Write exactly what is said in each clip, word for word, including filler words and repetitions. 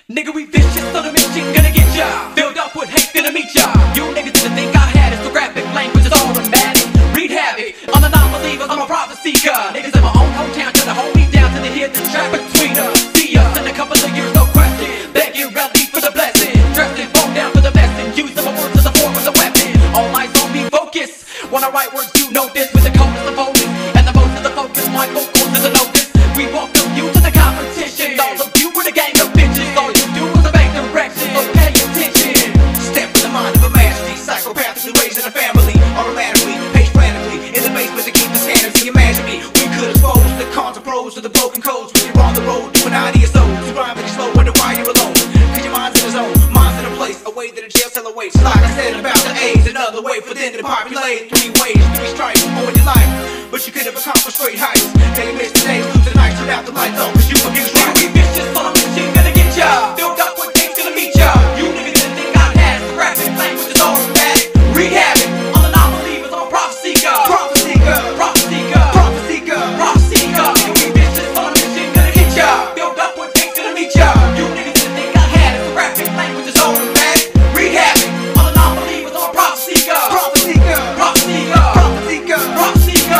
Nigga, we vicious, so the mission gonna get ya. Filled up with hate, gonna meet ya. You niggas didn't think I had it, so graphic language is automatic. Wreak havoc on the non-believers, I'm a prophet Seeka. Niggas in my own hometown, trying to hold me down till they hear the track between us. See us in a couple of years, no question. Begging Rellez for the blessing. Dressed in bone down for the blessing. Using my words as a form as a weapon. All eyes on me, focus. When I write words, you know this. With the coldest of focus, and the most of the focus, my vocals is a notice. We welcome you to the competition. All of you were the gang of bitches. All you do is obey directions, so pay attention. Step in the mind of a masterpiece, psychopathically raised in a family, automatically, page frantically, in the basement to keep the sanity. Imagine me, we could expose the cons and pros to the broken codes. When you're on the road, doing ideas so to rhyme and slow, wonder why you're alone. Cause your mind's in a zone, mind's in a place, a way that a jail cell awaits. Like I said about the A's, another way for them to populate. Three ways, three stripes, all in your life, but you could have accomplished great heights. Now you miss the days, lose the night, turn out the lights on, cause you abuse right. We vicious, so the mission gonna get ya. Filled up with things gonna meet ya. You niggas didn't think I had it, so graphic language is automatic. Wreak havoc on the non-believers, I'm a prophet Seeka. Prophet Seeka, Prophet Seeka, Prophet Seeka, Prophet Seeka. Nigga, we vicious, so the mission gonna get ya. Filled up with things gonna meet ya. You niggas didn't think I had it, so graphic language is automatic. Wreak havoc on the non-believers, I'm a prophet Seeka. Prophet Seeka, Prophet Seeka, Prophet Seeka, Prophet Seeka.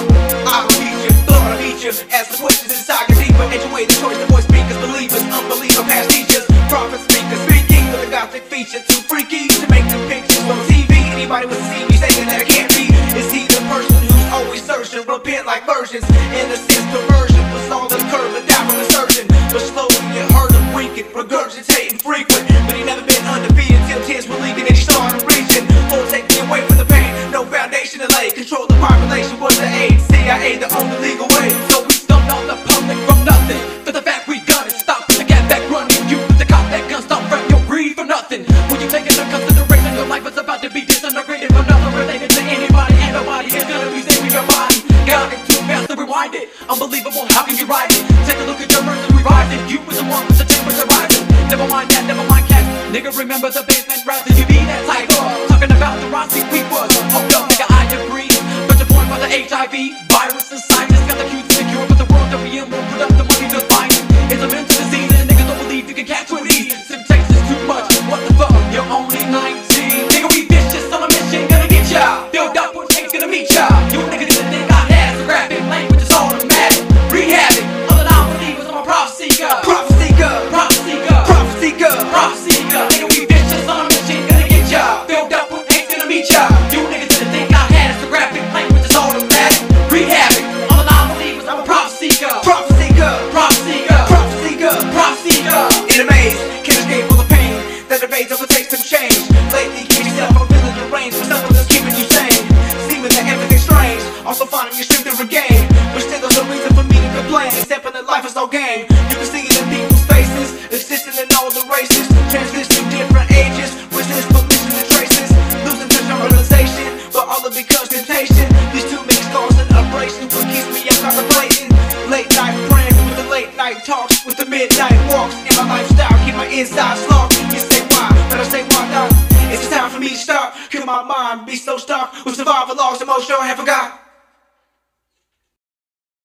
I will beat you, Lord, I beat you. As the questions inside your deeper, edge away the choice, the voice speakers, believers, unbelievers, past teachers, prophets, speakers, speaking with a gothic feature, too freaky to make them pictures on T V. Anybody would see me saying that I can't be. Is he the person who's always searching, repent like virgins? Innocence, perversion was all the curve, a down from the surgeon. But slowly you heard him winking, regurgitating frequent. But he never been undefeated till tears were leaking and he started reaching. Or take me away from the pain, no foundation to lay. Control the population was the aid, C I A the only legal way. So we stumped on the public from nothing. For the fact we gun it, stop the cat back running. You with the cop that gun, stop from your greed for nothing. When you take into consideration your life is about to be disintegrated for nothing related to anybody, and nobody is gonna be saving your body. Got it too fast to rewind it. Unbelievable, how can you ride it? Take a look at your verse and revise it. You was the one with the temperature rising. Never mind that, never mind cat. Nigga, remember the basement rising. You be that type of talking about the Rossi we was. Hold up, nigga, I agree. But you're born by the H I V virus and scientists got the cues secure, but the world that we in won't put up the money to find it. It's a mental disease and niggas don't believe you can catch with ease. Temptation is too much. What the fuck? You're only nineteen. Nigga, we vicious on a mission, gonna get ya. Filled up with hate, gonna meet ya. You niggas didn't think I had it, so graphic language is automatic. Wreak havoc on the non-believers, I'm a prophet Seeka. Prophet Seeka, Prophet Seeka, Prophet Seeka, Prophet Seeka. Nigga, we vicious on a mission, gonna get ya. Filled up with hate, gonna meet ya. You niggas didn't think I had it, so graphic language is automatic. Wreak havoc on the non-believers, I'm a prophet Seeka. Prophet Seeka, Prophet Seeka, Prophet Seeka. Prophet Seeka. In a maze, can't escape all the pain that evades overtakes some change. Lately, keep yourself from feeling deranged, but something that's keeping you sane. Seeming that everything's strange, also finding your strength to regain. But still, there's no reason for me to complain, except for that life is no game. You can see it in people's faces, existing in all the races. Transition to different ages, resist but missing the traces. Losing touch on realization, but all of it becomes temptation. These two mix causing abrasion, what keeps me up contemplating. Late night praying with the late night talks, with the midnight walks. In my lifestyle, keep my insides locked. You say why, but I say why not? It's time for me to stop, kill my mind, be so stuck with survival logs, emotional I have forgot.